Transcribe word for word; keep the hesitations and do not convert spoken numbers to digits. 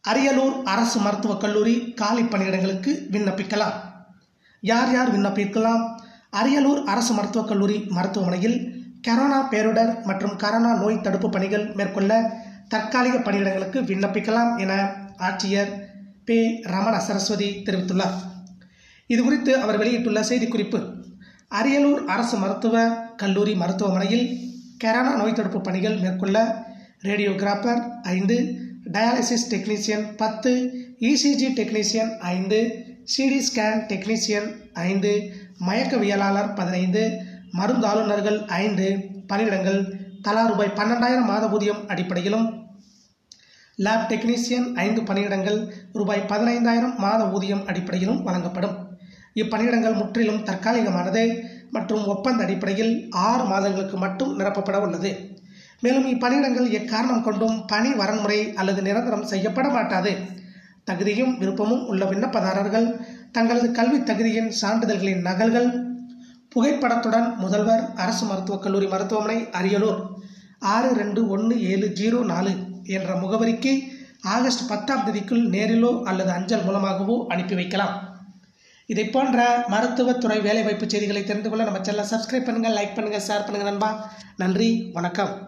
அரியலூர் அரசு மருத்துவக் கல்லூரி காலி பணியிடங்களுக்கு விண்ணப்பிக்கலாம். யார் யார் விண்ணப்பிக்கலாம்? அரியலூர் அரசு மருத்துவக் கல்லூரி மருத்துவமனையில் கரோனா பேரிடர் மற்றும் கரோனா நோய் தடுப்பு பணிகள் மேற்கொள்ள தற்காலிக பணியிடங்களுக்கு விண்ணப்பிக்கலாம் என ஆட்சியர் பே ரமண சரஸ்வதி தெரிவித்துள்ளார். இதுகுறித்து அவர் வெளியிட்டுள்ள செய்திக்குறிப்பு: அரியலூர் அரசு மருத்துவ கல்லூரி மருத்துவமனையில் கரோனா நோய் தடுப்பு பணிகள் மேற்கொள்ள ரேடியோகிராபர் ஐந்து, டயாலிசிஸ் டெக்னீசியன் பத்து, இசிஜி டெக்னீசியன் ஐந்து, சிடி ஸ்கேன் டெக்னீசியன் ஐந்து, மயக்கவியலாளர் பதினைந்து, மருந்தாளுநர்கள் ஐந்து பணியிடங்கள் தலா ரூபாய் பன்னெண்டாயிரம் மாத ஊதியம் அடிப்படையிலும், லேப் டெக்னீசியன் ஐந்து பணியிடங்கள் ரூபாய் பதினைந்தாயிரம் மாத ஊதியம் அடிப்படையிலும் வழங்கப்படும். இப்பணியிடங்கள் முற்றிலும் தற்காலிகமானது மற்றும் ஒப்பந்த அடிப்படையில் ஆறு மாதங்களுக்கு மட்டும் நிரப்பப்பட உள்ளது. மேலும் இப்பணியிடங்கள் எக்காரணம் கொண்டும் பணி வரன்முறை அல்லது நிரந்தரம் செய்யப்பட மாட்டாது. தகுதியும் விருப்பமும் உள்ள விண்ணப்பதாரர்கள் தங்களது கல்வி தகுதியின் சான்றிதழ்களின் நகல்கள் புகைப்படத்துடன் முதல்வர் அரசு மருத்துவக் கல்லூரி மருத்துவமனை அரியலூர் ஆறு ரெண்டு ஒன்று ஏழு ஜீரோ நாலு என்ற முகவரிக்கு ஆகஸ்ட் பத்தாம் தேதிக்குள் நேரிலோ அல்லது அஞ்சல் மூலமாகவோ அனுப்பி வைக்கலாம். இதை போன்ற மருத்துவத்துறை வேலைவாய்ப்பு செய்திகளை தெரிந்து கொள்ள நம்ம சேனலை சப்ஸ்கிரைப் பண்ணுங்கள், லைக் பண்ணுங்கள், ஷேர் பண்ணுங்கள் நண்பா. நன்றி, வணக்கம்.